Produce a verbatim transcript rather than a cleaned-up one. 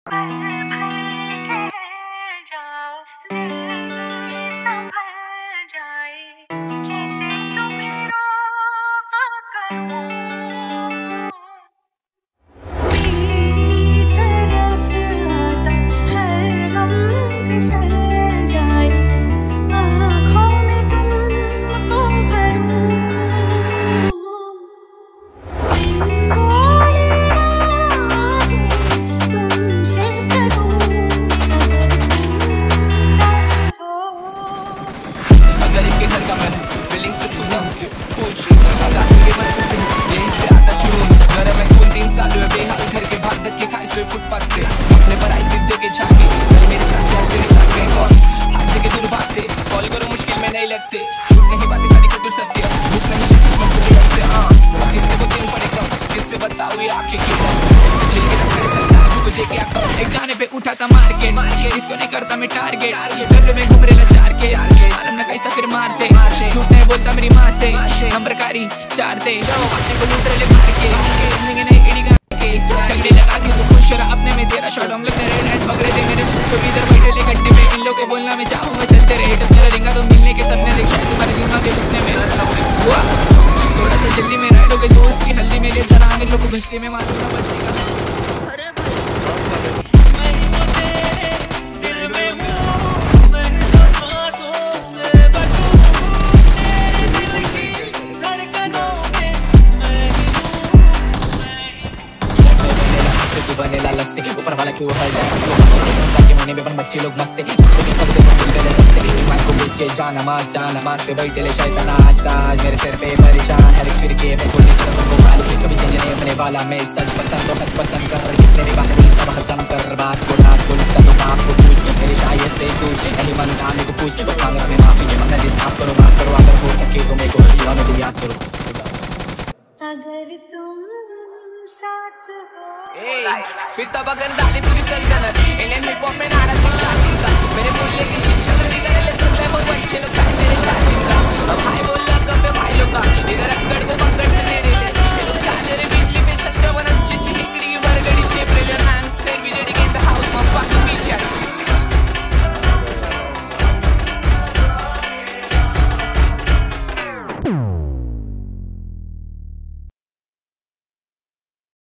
footpath पे अपने पर आई सिद्धे के झांके मेरे साथ तेरे साथ कहीं और हाथ जगह दूर बातें कॉल करो मुश्किल में नहीं लगते झूठ नहीं बातें सारी कुछ सत्य भूख नहीं मुझे लगते हाँ किससे को दिन पड़े कम किससे बताओ ये आंखें क्यों झेल के रखने सकता तुझे क्या कम एक गाने पे उठा था मार्केट इसको नहीं करता मैं टारगेट डब्ल्यू में घूम रहे चार के आलम ना कैसा फिर मारते झूठ नहीं बोलता मेरी माँ से नंबरकारी चार दे अपने को लूट रहे मार के समझेंगे नहीं इड़ी झगड़े लगा के तू खुश रहा अपने में तेरा शॉट हम लोग तेरे हैंड्स पकड़े थे मेरे तो इधर बैठे ले गड्ढे में इन लोग के बोलना मैं चाहूंगा चलते रहे हेटर्स मेरा रिंगा तो मिलने के सपने देख शायद तुम्हारे दिल में घुटने में हुआ थोड़ा सा जल्दी में राइड हो गई दोस्त की हल्दी में ले सर आगे लोग घुसते में मारूंगा बचने का बने लालच से ऊपर वाला क्यों हर जाए के महीने में बच्चे लोग मस्ते को बेच के जान नमाज जान नमाज से बैठे ले शैतान आज ताज मेरे सिर पे परेशान हर एक फिर के मैं बोलने को मालूम कभी चेंज नहीं होने वाला मैं सच पसंद तो सच पसंद कर कितने भी बातें सब हसम कर बात को रात को लिखता तो बाप को पूछ मेरी शायद से तू नहीं मन आने को पूछ बस मांग रहा मैं माफी अपना दिल साफ करो बात करो अगर हो सके तो मेरे को दुआ में याद करो अगर तुम साथ हो फिर तब अगर डाली पूरी सल्तनत इंडियन हिप हॉप में नारा मेरे बोलने की शिक्षा नहीं करे ले वो अच्छे लोग